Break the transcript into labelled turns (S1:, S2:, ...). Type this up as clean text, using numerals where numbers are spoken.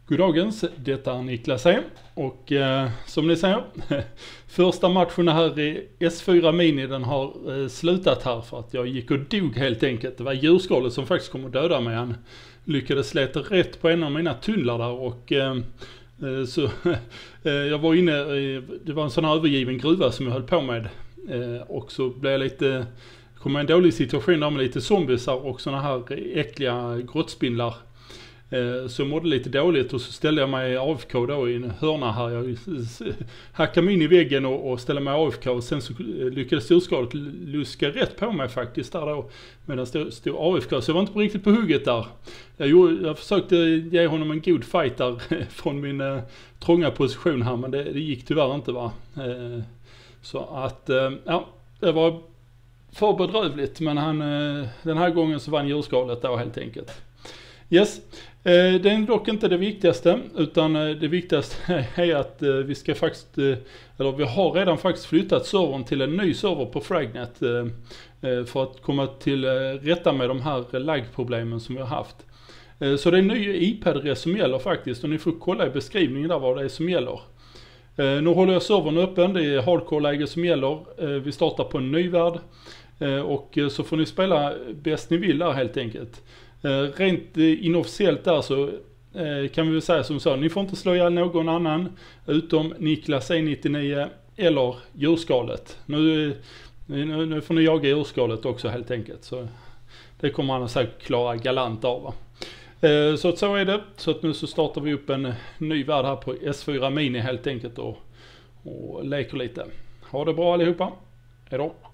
S1: Goddagens, detta är Niklas E. Och som ni ser, första matchen här i S4 Mini, den har slutat här för att jag gick och dog helt enkelt. Det var djurskalet som faktiskt kom att döda mig. Han lyckades leta rätt på en av mina tunnlar där och så jag var inne, det var en sån här övergiven gruva som jag höll på med och så blev jag lite, kom en dålig situation där med lite zombiesar och såna här äckliga grottspindlar. Så jag mådde lite dåligt och så ställde jag mig AFK då i en hörna här. Jag hackade mig in i väggen och ställde mig AFK och sen så lyckades djurskalet luska rätt på mig faktiskt där då medan jag stod AFK. Så jag var inte på riktigt på hugget där. Jag försökte ge honom en god fight där från min trånga position här, men det gick tyvärr inte, va. Så att ja, det var för bedrövligt, men den här gången så vann djurskalet då helt enkelt. Yes, det är dock inte det viktigaste, utan det viktigaste är att vi ska faktiskt, eller vi har redan faktiskt flyttat servern till en ny server på Fragnet för att komma till rätta med de här lag-problemen som vi har haft. Så det är en ny IP-adress som gäller faktiskt, och ni får kolla i beskrivningen där vad det är som gäller. Nu håller jag servern öppen, det är hardcore-läge som gäller, vi startar på en ny värld och så får ni spela bäst ni vill där helt enkelt. Rent inofficiellt där så kan vi väl säga som så, ni får inte slå ihjäl någon annan utom Niklas E99 eller djurskalet. Nu får ni jaga djurskalet också helt enkelt, så det kommer han att säkert klara galant av, va? Så är det, så att nu så startar vi upp en ny värld här på S4 Mini helt enkelt och leker lite. Ha det bra allihopa, hejdå!